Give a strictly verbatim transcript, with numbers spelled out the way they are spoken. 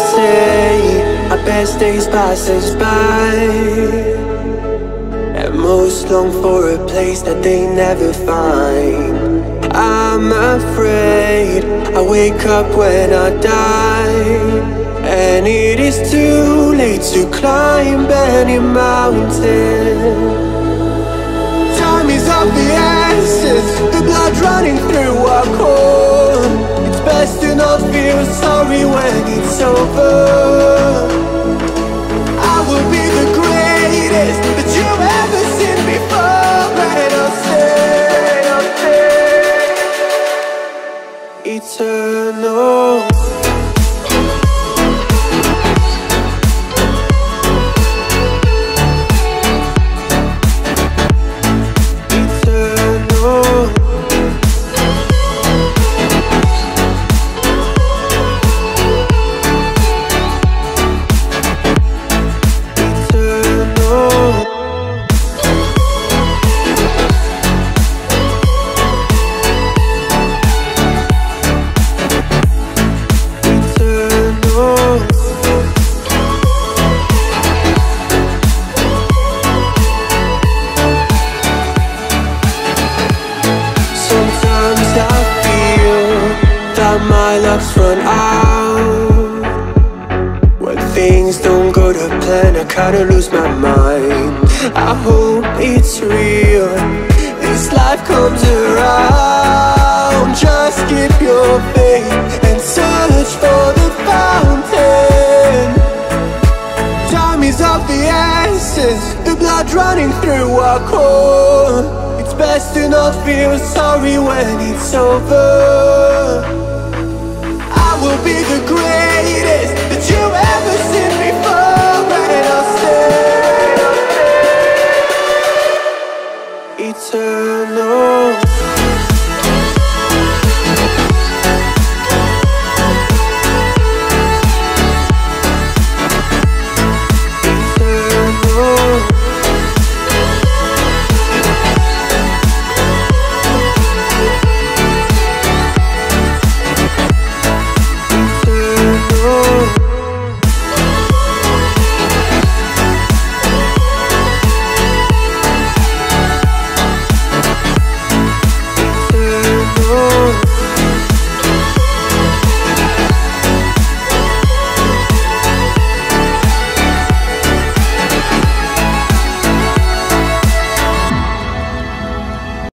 say our best days pass us by, and most long for a place that they never find. I'm afraid I wake up when I die, and it is too late to climb any mountain. Time is of the essence, the blood running through our core. It's best to not feel sorry when it's over. I will be the greatest that you've ever seen before, and I'll stay, I'll stay eternal. My luck's run out. When things don't go to plan, I kinda lose my mind. I hope it's real, this life comes around. Just keep your faith and search for the fountain. Time is of the essence, the blood running through our core. It's best to not feel sorry when it's over. Will be the